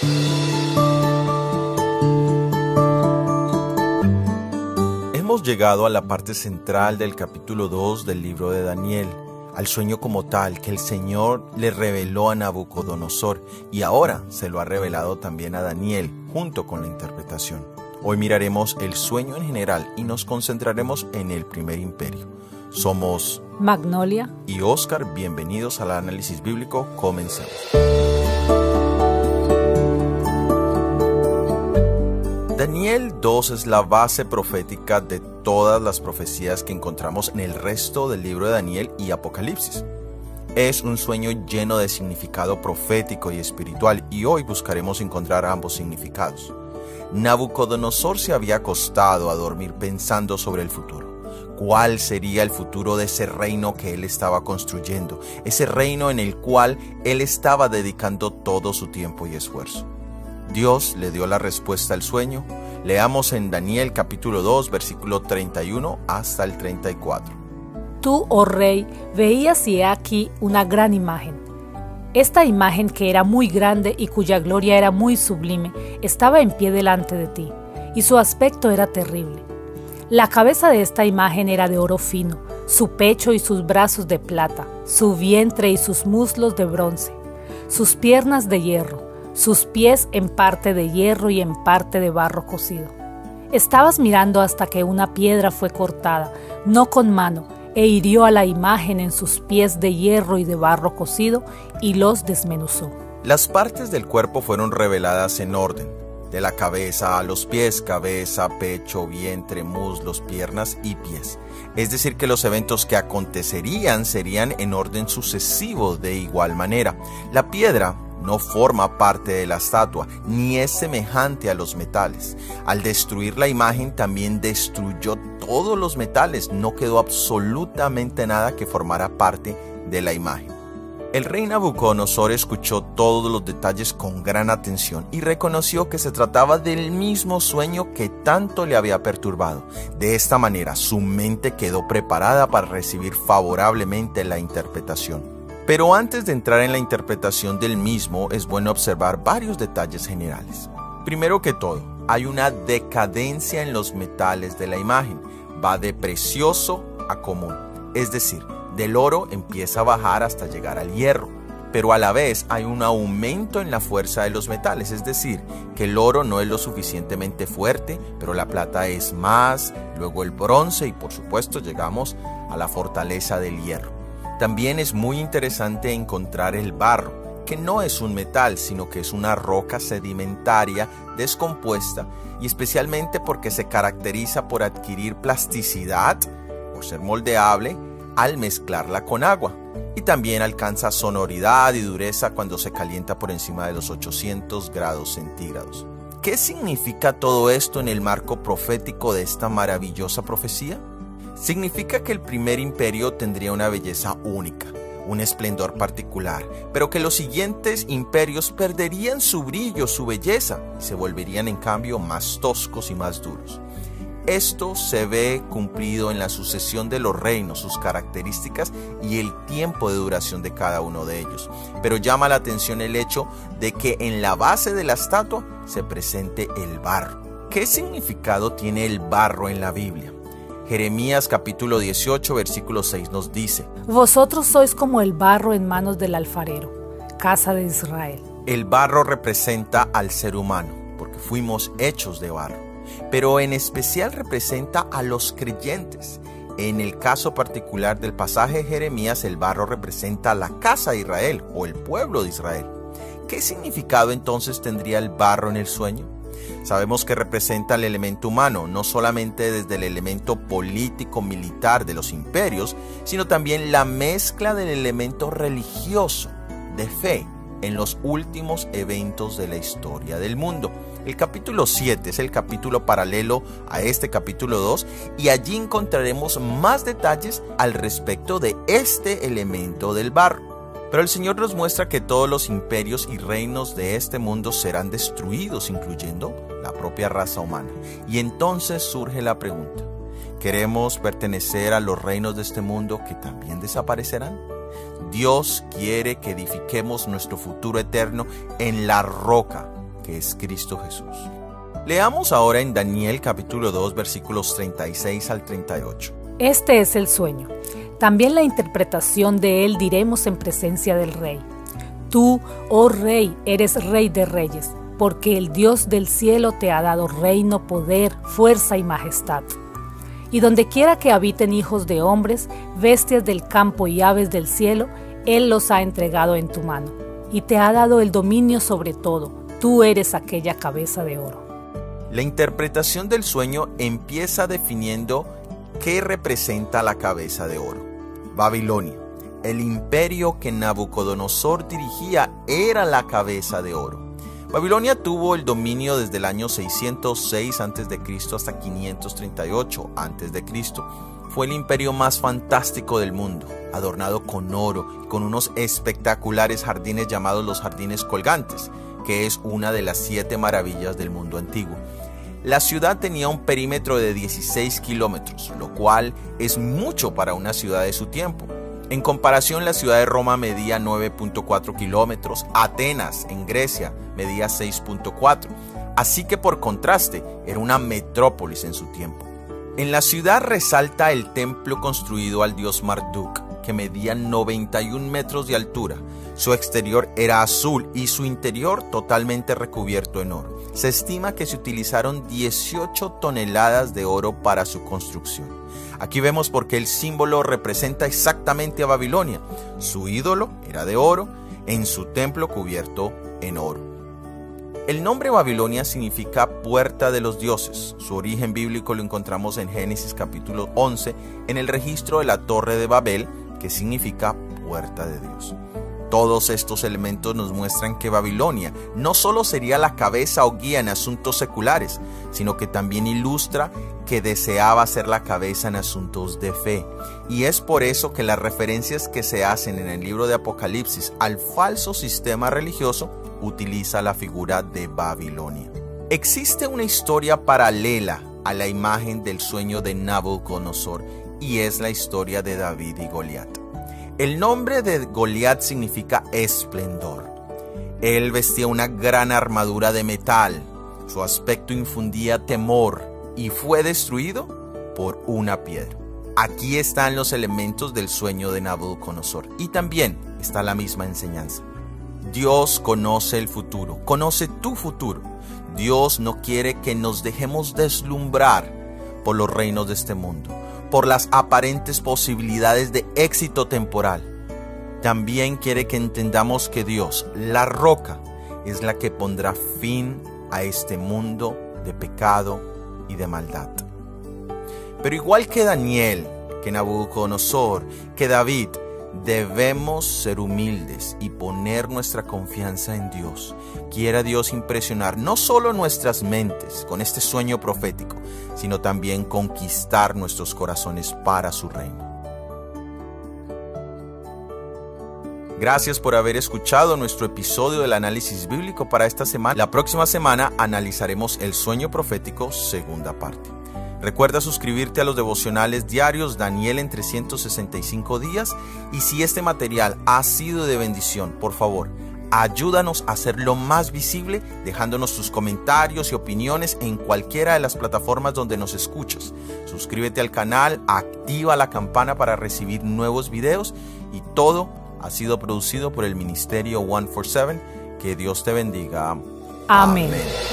Hemos llegado a la parte central del capítulo 2 del libro de Daniel, al sueño como tal que el Señor le reveló a Nabucodonosor y ahora se lo ha revelado también a Daniel junto con la interpretación. Hoy miraremos el sueño en general y nos concentraremos en el primer imperio. Somos Magnolia y Oscar, bienvenidos al análisis bíblico, comencemos. Daniel 2 es la base profética de todas las profecías que encontramos en el resto del libro de Daniel y Apocalipsis. Es un sueño lleno de significado profético y espiritual y hoy buscaremos encontrar ambos significados. Nabucodonosor se había acostado a dormir pensando sobre el futuro. ¿Cuál sería el futuro de ese reino que él estaba construyendo? Ese reino en el cual él estaba dedicando todo su tiempo y esfuerzo. Dios le dio la respuesta al sueño. Leamos en Daniel capítulo 2, versículo 31 hasta el 34. Tú, oh rey, veías y he aquí una gran imagen. Esta imagen, que era muy grande y cuya gloria era muy sublime, estaba en pie delante de ti, y su aspecto era terrible. La cabeza de esta imagen era de oro fino, su pecho y sus brazos de plata, su vientre y sus muslos de bronce, sus piernas de hierro, sus pies en parte de hierro y en parte de barro cocido. Estabas mirando hasta que una piedra fue cortada, no con mano, e hirió a la imagen en sus pies de hierro y de barro cocido, y los desmenuzó. Las partes del cuerpo fueron reveladas en orden, de la cabeza a los pies, cabeza, pecho, vientre, muslos, piernas y pies. Es decir, que los eventos que acontecerían serían en orden sucesivo de igual manera. La piedra no forma parte de la estatua, ni es semejante a los metales. Al destruir la imagen, también destruyó todos los metales. No quedó absolutamente nada que formara parte de la imagen. El rey Nabucodonosor escuchó todos los detalles con gran atención y reconoció que se trataba del mismo sueño que tanto le había perturbado. De esta manera, su mente quedó preparada para recibir favorablemente la interpretación. Pero antes de entrar en la interpretación del mismo, es bueno observar varios detalles generales. Primero que todo, hay una decadencia en los metales de la imagen. Va de precioso a común, es decir, del oro empieza a bajar hasta llegar al hierro. Pero a la vez hay un aumento en la fuerza de los metales, es decir, que el oro no es lo suficientemente fuerte, pero la plata es más, luego el bronce y por supuesto llegamos a la fortaleza del hierro. También es muy interesante encontrar el barro, que no es un metal, sino que es una roca sedimentaria descompuesta y especialmente porque se caracteriza por adquirir plasticidad, por ser moldeable, al mezclarla con agua. Y también alcanza sonoridad y dureza cuando se calienta por encima de los 800 grados centígrados. ¿Qué significa todo esto en el marco profético de esta maravillosa profecía? Significa que el primer imperio tendría una belleza única, un esplendor particular, pero que los siguientes imperios perderían su brillo, su belleza, y se volverían en cambio más toscos y más duros. Esto se ve cumplido en la sucesión de los reinos, sus características y el tiempo de duración de cada uno de ellos. Pero llama la atención el hecho de que en la base de la estatua se presente el barro. ¿Qué significado tiene el barro en la Biblia? Jeremías capítulo 18, versículo 6 nos dice: Vosotros sois como el barro en manos del alfarero, casa de Israel. El barro representa al ser humano, porque fuimos hechos de barro, pero en especial representa a los creyentes. En el caso particular del pasaje de Jeremías, el barro representa a la casa de Israel o el pueblo de Israel. ¿Qué significado entonces tendría el barro en el sueño? Sabemos que representa el elemento humano, no solamente desde el elemento político-militar de los imperios, sino también la mezcla del elemento religioso, de fe, en los últimos eventos de la historia del mundo. El capítulo 7 es el capítulo paralelo a este capítulo 2 y allí encontraremos más detalles al respecto de este elemento del barro. Pero el Señor nos muestra que todos los imperios y reinos de este mundo serán destruidos, incluyendo la propia raza humana. Y entonces surge la pregunta: ¿queremos pertenecer a los reinos de este mundo que también desaparecerán? Dios quiere que edifiquemos nuestro futuro eterno en la roca, que es Cristo Jesús. Leamos ahora en Daniel capítulo 2 versículos 36 al 38. Este es el sueño. También la interpretación de él diremos en presencia del rey. Tú, oh rey, eres rey de reyes, porque el Dios del cielo te ha dado reino, poder, fuerza y majestad. Y donde quiera que habiten hijos de hombres, bestias del campo y aves del cielo, Él los ha entregado en tu mano, y te ha dado el dominio sobre todo. Tú eres aquella cabeza de oro. La interpretación del sueño empieza definiendo qué representa la cabeza de oro. Babilonia, el imperio que Nabucodonosor dirigía, era la cabeza de oro. Babilonia tuvo el dominio desde el año 606 a.C. hasta 538 a.C. Fue el imperio más fantástico del mundo, adornado con oro y con unos espectaculares jardines llamados los jardines colgantes, que es una de las 7 maravillas del mundo antiguo. La ciudad tenía un perímetro de 16 kilómetros, lo cual es mucho para una ciudad de su tiempo. En comparación, la ciudad de Roma medía 9.4 kilómetros, Atenas, en Grecia, medía 6.4, así que por contraste, era una metrópolis en su tiempo. En la ciudad resalta el templo construido al dios Marduk, que medía 91 metros de altura. Su exterior era azul y su interior totalmente recubierto en oro. Se estima que se utilizaron 18 toneladas de oro para su construcción. Aquí vemos por qué el símbolo representa exactamente a Babilonia. Su ídolo era de oro, en su templo cubierto en oro. El nombre Babilonia significa puerta de los dioses. Su origen bíblico lo encontramos en Génesis capítulo 11, en el registro de la Torre de Babel, que significa puerta de Dios. Todos estos elementos nos muestran que Babilonia no solo sería la cabeza o guía en asuntos seculares, sino que también ilustra que deseaba ser la cabeza en asuntos de fe. Y es por eso que las referencias que se hacen en el libro de Apocalipsis al falso sistema religioso utiliza la figura de Babilonia. Existe una historia paralela a la imagen del sueño de Nabucodonosor, y es la historia de David y Goliat. El nombre de Goliat significa esplendor. Él vestía una gran armadura de metal. Su aspecto infundía temor y fue destruido por una piedra. Aquí están los elementos del sueño de Nabucodonosor y también está la misma enseñanza. Dios conoce el futuro, conoce tu futuro. Dios no quiere que nos dejemos deslumbrar por los reinos de este mundo, por las aparentes posibilidades de éxito temporal. También quiere que entendamos que Dios, la roca, es la que pondrá fin a este mundo de pecado y de maldad. Pero igual que Daniel, que Nabucodonosor, que David, debemos ser humildes y poner nuestra confianza en Dios. Quiera Dios impresionar no solo nuestras mentes con este sueño profético, sino también conquistar nuestros corazones para su reino. Gracias por haber escuchado nuestro episodio del análisis bíblico para esta semana. La próxima semana analizaremos el sueño profético, segunda parte. Recuerda suscribirte a los devocionales diarios Daniel en 365 días y si este material ha sido de bendición, por favor, ayúdanos a hacerlo más visible dejándonos tus comentarios y opiniones en cualquiera de las plataformas donde nos escuchas. Suscríbete al canal, activa la campana para recibir nuevos videos y todo ha sido producido por el Ministerio 147. Que Dios te bendiga. Amén.